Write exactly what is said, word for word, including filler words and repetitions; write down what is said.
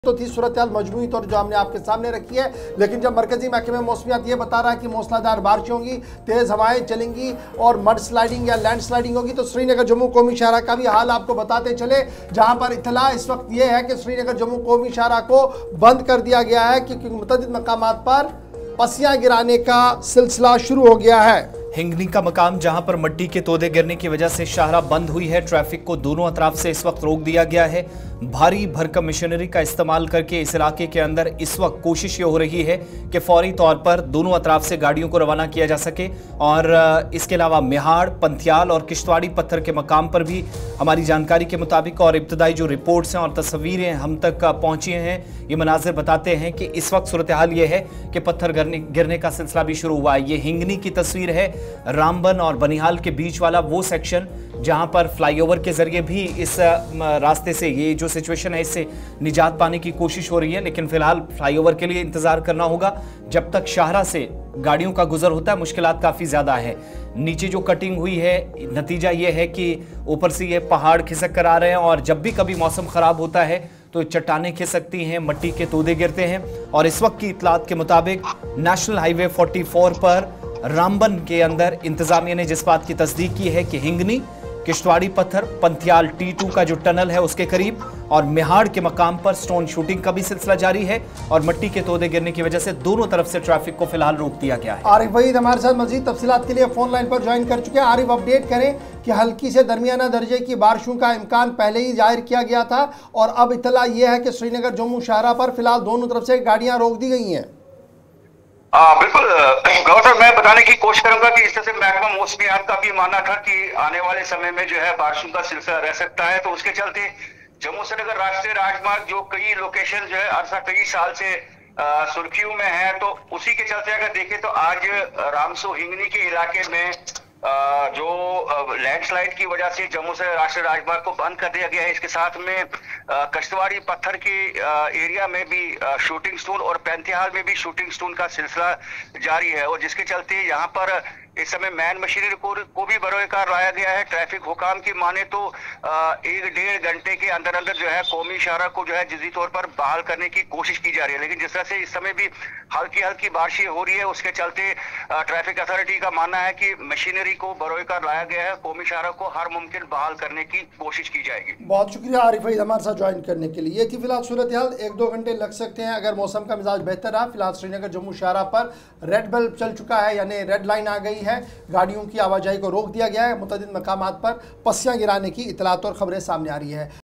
तो थी सूरत हाल मजमूई तौर जो हमने आपके सामने रखी है। लेकिन जब मरकजी महकमे मौसमियात ये बता रहा है कि मूसलाधार बारिश होंगी, तेज़ हवाएं चलेंगी और मड स्लाइडिंग या लैंड स्लाइडिंग होगी, तो श्रीनगर जम्मू कौमी शाहरा का भी हाल आपको बताते चले, जहां पर इतला इस वक्त ये है कि श्रीनगर जम्मू कौमी शाहरा को बंद कर दिया गया है क्योंकि मुतअद्दिद मकामात पर पसियां गिराने का सिलसिला शुरू हो गया है। हिंगनी का मकाम जहां पर मिट्टी के तोदे गिरने की वजह से शाहरा बंद हुई है। ट्रैफिक को दोनों अतराफ से इस वक्त रोक दिया गया है। भारी भरकम मशीनरी का इस्तेमाल करके इस इलाके के अंदर इस वक्त कोशिश ये हो रही है कि फौरी तौर पर दोनों अतराफ से गाड़ियों को रवाना किया जा सके। और इसके अलावा मेहाड़, पंथियाल और किश्तवाड़ी पत्थर के मकाम पर भी हमारी जानकारी के मुताबिक और इब्तदाई जो रिपोर्ट्स हैं और तस्वीरें हम तक पहुंची हैं, ये मनाजिर बताते हैं कि इस वक्त सूरत हाल ये है कि पत्थर गिरने गिरने का सिलसिला भी शुरू हुआ है। ये हिंगनी की तस्वीर है, रामबन और बनिहाल के बीच वाला वो सेक्शन जहां पर फ्लाईओवर के जरिए भी इस रास्ते से ये जो सिचुएशन है इससे निजात पाने की कोशिश हो रही है। लेकिन फिलहाल फ्लाईओवर के लिए इंतजार करना होगा जब तक शाहरा से गाड़ियों का गुजर होता है। मुश्किलात काफी ज्यादा है। नीचे जो कटिंग हुई है, नतीजा ये है कि ऊपर से ये पहाड़ खिसक कर आ रहे हैं और जब भी कभी मौसम खराब होता है तो चट्टानें खिसकती हैं, मिट्टी के तोदे गिरते हैं। और इस वक्त की इतलात के मुताबिक नेशनल हाईवे चौवालीस पर रामबन के अंदर इंतजामिया ने जिस बात की तस्दीक की है कि हिंगनी, किश्तवाड़ी पत्थर, पंथियाल टी टू का जो टनल है उसके करीब और मेहाड़ के मकाम पर स्टोन शूटिंग का भी सिलसिला जारी है और मिट्टी के तोदे गिरने की वजह से दोनों तरफ से ट्रैफिक को फिलहाल रोक दिया गया है। आरिफ वहीद हमारे साथ मजीद तफसीलात के लिए फोन लाइन पर ज्वाइन कर चुके हैं। आरिफ, अपडेट करें कि हल्की से दरमियाना दर्जे की बारिशों का इम्कान पहले ही जाहिर किया गया था और अब इतला यह है कि श्रीनगर जम्मू शाहरा पर फिलहाल दोनों तरफ से गाड़ियां रोक दी गई हैं। हाँ बिल्कुल गौर साहब, मैं बताने की कोशिश करूंगा कि इस तरह से महकमा मौसमियात का भी मानना था कि आने वाले समय में जो है बारिशों का सिलसिला रह सकता है। तो उसके चलते जम्मू श्रीनगर राष्ट्रीय राजमार्ग जो कई लोकेशन जो है अरसा कई साल से सुर्खियों में है, तो उसी के चलते अगर देखें तो आज रामसू हिंगनी के इलाके में जो लैंडस्लाइड की वजह से जम्मू से राष्ट्रीय राजमार्ग को बंद कर दिया गया है। इसके साथ में कश्तवाड़ी पत्थर के एरिया में भी शूटिंग स्टोन और पैंतिहाल में भी शूटिंग स्टोन का सिलसिला जारी है और जिसके चलते यहाँ पर इस समय मैन मशीनरी को, को भी बरोकार लाया गया है। ट्रैफिक हुकाम की माने तो एक डेढ़ घंटे के अंदर अंदर जो है कौमी शाहरा को जो है जजी तौर पर बहाल करने की कोशिश की जा रही है। लेकिन जिस तरह से इस समय भी हल्की हल्की बारिशें हो रही है, उसके चलते ट्रैफिक अथॉरिटी का मानना है कि मशीनरी को बरोकार लाया गया है, कौमी शाहरा को हर मुमकिन बहाल करने की कोशिश की जाएगी। बहुत शुक्रिया आरिफ वहीद हमारे साथ ज्वाइन करने के लिए। ये थी फिलहाल सूरत हाल, एक दो घंटे लग सकते हैं अगर मौसम का मिजाज बेहतर रहा। फिलहाल श्रीनगर जम्मू शाहरा पर रेड बल्ब चल चुका है, यानी रेड लाइन आ गई है, गाड़ियों की आवाजाही को रोक दिया गया है। मुतअद्दिद मकामात पर पसियां गिराने की इतलात और खबरें सामने आ रही है।